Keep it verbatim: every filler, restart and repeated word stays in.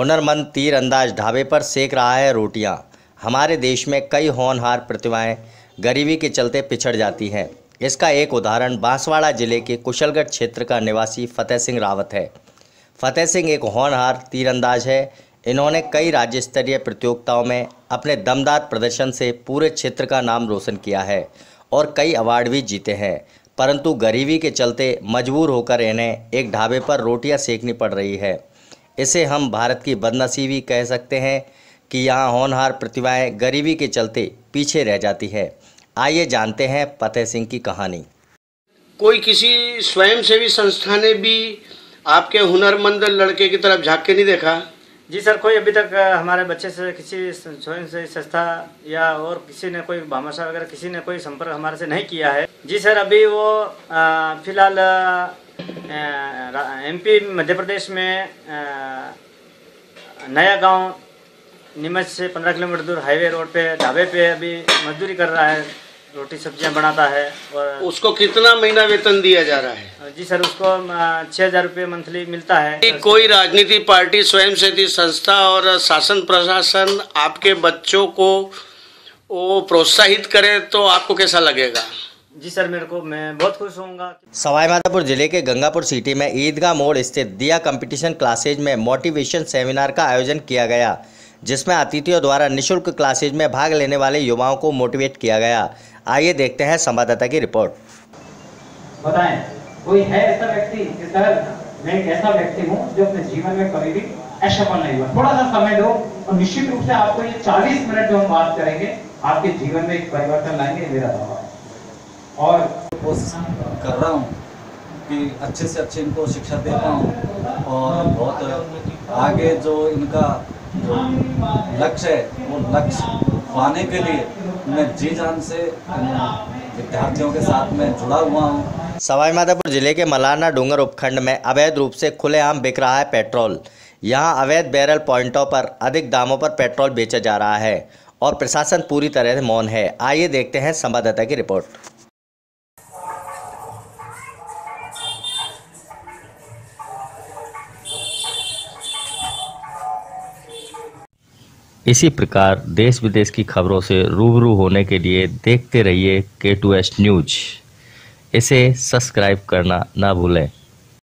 हुनरमंद तीरंदाज ढाबे पर सेक रहा है रोटियां। हमारे देश में कई होनहार प्रतिभाएं गरीबी के चलते पिछड़ जाती हैं। इसका एक उदाहरण बांसवाड़ा जिले के कुशलगढ़ क्षेत्र का निवासी फतेह सिंह रावत है। फतेह सिंह एक होनहार तीरंदाज है। इन्होंने कई राज्य स्तरीय प्रतियोगिताओं में अपने दमदार प्रदर्शन से पूरे क्षेत्र का नाम रोशन किया है और कई अवार्ड भी जीते हैं, परंतु गरीबी के चलते मजबूर होकर इन्हें एक ढाबे पर रोटियां सेकनी पड़ रही है। इसे हम भारत की बदनसीबी कह सकते हैं कि यहाँ होनहार प्रतिभाएं गरीबी के चलते पीछे रह जाती है। आइए जानते हैं फतेह सिंह की कहानी। कोई किसी स्वयंसेवी संस्था ने भी आपके हुनरमंद लड़के की तरफ झांक के नहीं देखा? जी सर, कोई अभी तक हमारे बच्चे से किसी स्वयंसेवी संस्था या और किसी ने कोई भामाशाह वगैरह किसी ने कोई संपर्क हमारे से नहीं किया है। जी सर, अभी वो फिलहाल एमपी मध्य प्रदेश में आ, नया गांव नीमच से पंद्रह किलोमीटर दूर हाईवे रोड पे ढाबे पे अभी मजदूरी कर रहा है, रोटी सब्जियां बनाता है। और उसको कितना महीना वेतन दिया जा रहा है? जी सर, उसको छः हजार रुपये मंथली मिलता है। कोई राजनीति पार्टी, स्वयंसेवी संस्था और शासन प्रशासन आपके बच्चों को वो प्रोत्साहित करे तो आपको कैसा लगेगा? जी सर, मेरे को मैं बहुत खुश होऊंगा। सवाईमाधोपुर जिले के गंगापुर सिटी में ईदगाह मोड़ स्थित दिया कंपटीशन क्लासेज में मोटिवेशन सेमिनार का आयोजन किया गया, जिसमें अतिथियों द्वारा निःशुल्क क्लासेज में भाग लेने वाले युवाओं को मोटिवेट किया गया। आइए देखते हैं संवाददाता की रिपोर्ट। बताएं, कोई है ऐसा व्यक्ति जिस तरह मैं एक ऐसा व्यक्ति हूँ जो अपने जीवन में कभी भी असफल नहीं हुआ? थोड़ा सा समय दो और निश्चित रूप से आपको ये चालीस मिनट जो हम बात करेंगे आपके जीवन में एक परिवर्तन लाएंगे, मेरा दावा है। और कोशिश कर रहा हूँ कि अच्छे से अच्छे इनको शिक्षा दे पाऊँ और बहुत आगे जो इनका जो लक्ष्य है वो लक्ष्य पाने के लिए मैं जी जान से विद्यार्थियों के साथ में जुड़ा हुआ हूँ। सवाईमाधोपुर जिले के मलारना डूंगर उपखंड में अवैध रूप से खुलेआम बिक रहा है पेट्रोल। यहाँ अवैध बैरल पॉइंटों पर अधिक दामों पर पेट्रोल बेचा जा रहा है और प्रशासन पूरी तरह से मौन है। आइए देखते हैं संवाददाता की रिपोर्ट। इसी प्रकार देश विदेश की खबरों से रूबरू होने के लिए देखते रहिए के टू एस न्यूज। इसे सब्सक्राइब करना ना भूलें।